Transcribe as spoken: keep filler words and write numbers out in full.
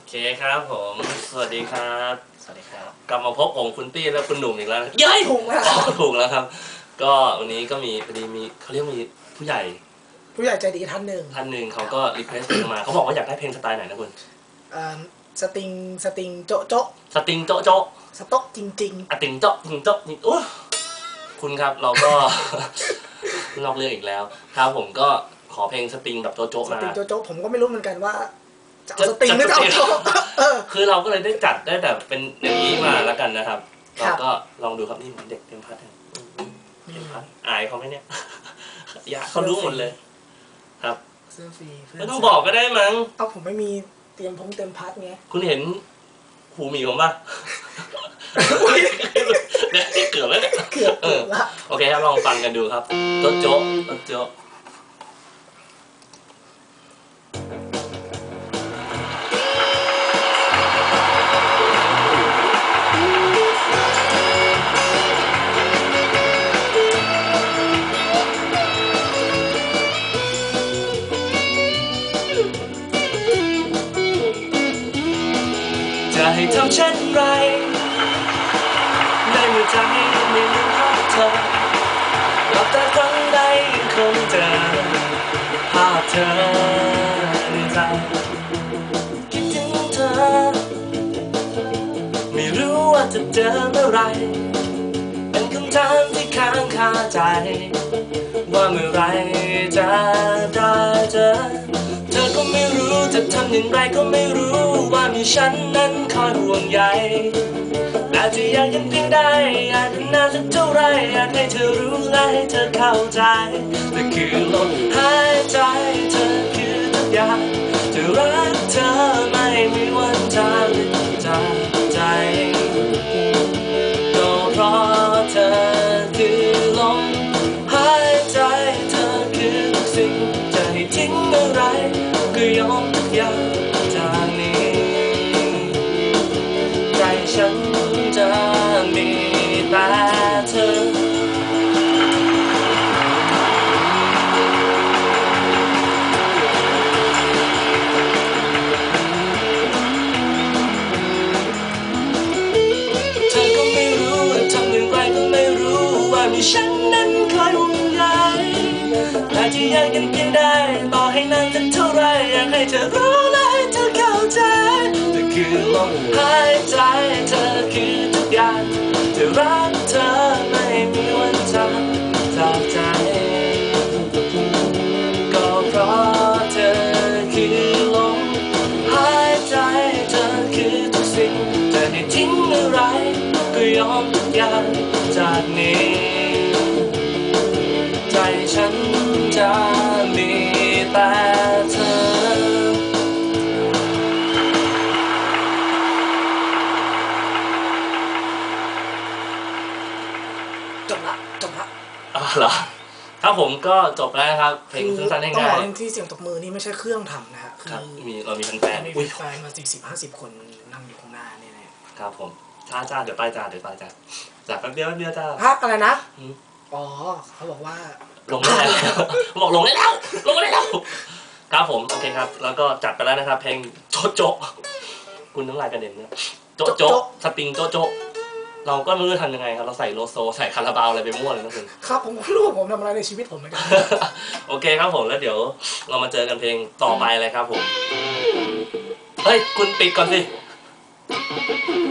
เคครับผมสวัสดีครับสวัสดีครับกลับมาพบผมคุณตี้และคุณหนุ่มอีกแล้วย้ายถูกแล้วถูกแล้วครับก็วันนี้ก็มีพอดีมีเขาเรียกมีผู้ใหญ่ผู้ใหญ่ใจดีท่านหนึ่งท่านหนึ่งเขาก็รีเควสต์เพลงมาเขาบอกว่าอยากได้เพลงสไตล์ไหนนะคุณสติงสติงโจ๊ะโจ๊ะสติงโจ๊ะโจ๊ะสต๊อกจริงๆอะติงโจ๊ะจริงโจ๊ะจริงโอ้คุณครับเราก็นอกเรื่องอีกแล้วครับผมก็ขอเพลงสติงแบบโจ๊ะโจ๊ะมาสติงโจ๊ะโจ๊ะผมก็ไม่รู้เหมือนกันว่าจะเอาสติงหรือจะเอาโจ๊ะคือเราก็เลยได้จัดได้แต่เป็นอย่างนี้มาแล้วกันนะครับเราก็ลองดูครับนี่เหมือนเด็กเต็มพัดเต็มพัดอายเขาไหมเนี่ยอยากเขารู้หมดเลยครับเสื้อฟรีไม่ต้องบอกก็ได้มั้งเอาผมไม่มีเตรียมพงเต็มพัดไงคุณเห็นหูหมีผมป่ะเนี่ยเกือบแล้วเกือบเออโอเคครับลองฟังกันดูครับโจ๊ะโจ๊ะโจ๊ะจะให้ทำเช่นไรในเมื่อใจไม่รู้ภาพเธอหลับตาครั้งใดคงเจอภาพเธอในใจคิดถึงเธอไม่รู้ว่าจะเจอเมื่อไรเป็นคำถามที่ค้างคาใจว่าเมื่อไรจะได้เจอเธอก็ไม่รู้จะทำอย่างไรก็ไม่รู้ว่ามีฉันนั้นคอยห่วงใยอาจจะอยากยังเพียงได้อาจจะนานสักเท่าไรอยากให้เธอรู้และให้เธอเข้าใจเธอคือลมหายใจเธอคือทุกอย่างจะรักเธอไม่มีวันจะลืมจากใจก็เพราะเธอคือลมหายใจเธอคือทุกสิ่งจะให้ทิ้งเมื่อไรก็ยอมทุกอย่างจากนี้ใจฉันจะมีแต่เธอเธอก็ไม่รู้ทำอย่างไรก็ไม่รู้ว่ามีฉันนั้นคอยห่วงใยแต่ที่ยังยังเพียงได้ต่อให้นานสักเท่าไรอยากให้เธอรู้และให้เธอเข้าใจเธอคือลมหายใจเธอคือทุกอย่างจะรักเธอไม่มีวันจากจากใจก็เพราะเธอคือลมหายใจเธอคือทุกสิ่งจะให้ทิ้งเมื่อไรก็ยอมทุกอย่างจากนี้ใจฉันจะมีแต่เธอจบละจบละอ๋อเหรอครับผมก็จบแล้วครับเพลงสั้นๆง่ายๆต้องบอกที่เสียงตบมือนี่ไม่ใช่เครื่องทำนะฮะคือมีเรามีแฟนๆมีแฟนมาสี่สิบห้าสิบคนนั่งอยู่ข้างหน้าเนี่ยครับผมจ้าจ้าเดี๋ยวไปจ้าเดี๋ยวไปจ้าจากแป๊บเดียวแป๊บเดียวจ้าฮะอะไรนะอ๋อเขาบอกว่าลงได้แล้วบอกลงได้แล้วลงได้แล้วครับผมโอเคครับแล้วก็จัดไปแล้วนะครับเพลงโจ๊ะโจ๊ะคุณน้ำลายกระเด็นเนี่ยโจ๊ะโจ๊ะสปริงโจ๊ะโจ๊ะเราก็ไม่รู้จะทำยังไงครับเราใส่โลโซใส่คาราบาวอะไรไปมั่วเลยนะคุณครับผมไม่รู้ผมทำอะไรในชีวิตผมเหมือนกันโอเคครับผมแล้วเดี๋ยวเรามาเจอกันเพลงต่อไปเลยครับผมเฮ้ยคุณปิดก่อนสิ